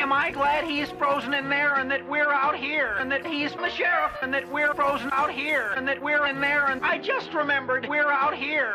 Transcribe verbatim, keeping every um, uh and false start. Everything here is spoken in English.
am I glad he's frozen in there and that we're out here and that he's the sheriff and that we're frozen out here and that we're in there and I just remembered we're out here.